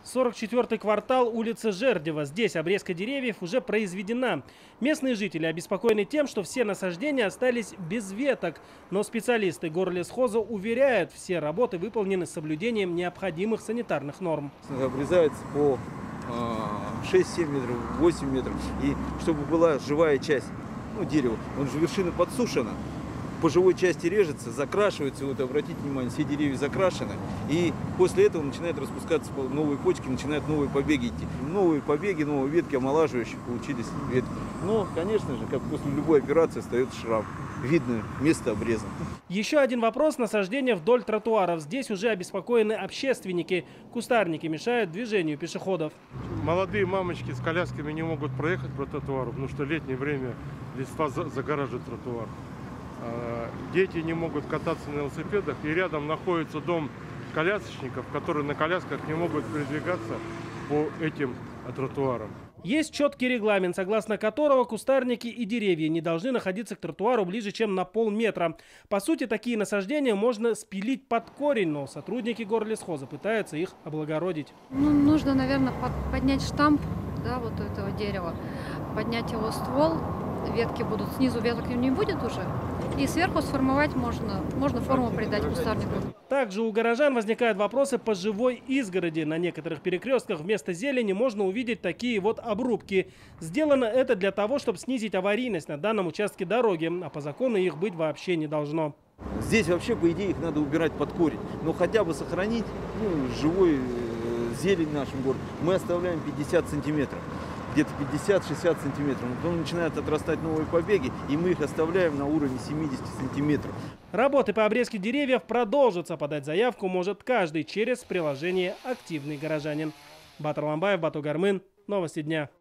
44-й квартал, улица Жердева. Здесь обрезка деревьев уже произведена. Местные жители обеспокоены тем, что все насаждения остались без веток. Но специалисты горлесхоза уверяют, все работы выполнены с соблюдением необходимых санитарных норм. Обрезается по 6-7 метров, 8 метров. И чтобы была живая часть дерева, он же вершина подсушена. По живой части режется, закрашивается, вот обратите внимание, все деревья закрашены, и после этого начинают распускаться новые почки, начинают новые побеги идти. Новые побеги, новые ветки омолаживающие получились ветки. Но, конечно же, как после любой операции, остается шрам. Видно место обреза. Еще один вопрос – насаждения вдоль тротуаров. Здесь уже обеспокоены общественники. Кустарники мешают движению пешеходов. Молодые мамочки с колясками не могут проехать по тротуару, потому что в летнее время листва загораживает тротуар. Дети не могут кататься на велосипедах, и рядом находится дом колясочников, которые на колясках не могут передвигаться по этим тротуарам. Есть четкий регламент, согласно которого кустарники и деревья не должны находиться к тротуару ближе, чем на полметра. По сути, такие насаждения можно спилить под корень, но сотрудники горлесхоза пытаются их облагородить. Нужно, наверное, поднять штамп, вот этого дерева, поднять его ствол. Ветки будут, снизу веток не будет уже. И сверху сформовать можно форму придать кустарнику. Также у горожан возникают вопросы по живой изгороди. На некоторых перекрестках вместо зелени можно увидеть такие вот обрубки. Сделано это для того, чтобы снизить аварийность на данном участке дороги. А по закону их быть вообще не должно. Здесь вообще, по идее, их надо убирать под корень. Но хотя бы сохранить живой зелень в нашем городе. Мы оставляем 50 сантиметров. Где-то 50-60 сантиметров. Потом начинают отрастать новые побеги, и мы их оставляем на уровне 70 сантиметров. Работы по обрезке деревьев продолжатся. Подать заявку может каждый через приложение «Активный горожанин». Батыр Ламбаев, Бату Гармын. Новости дня.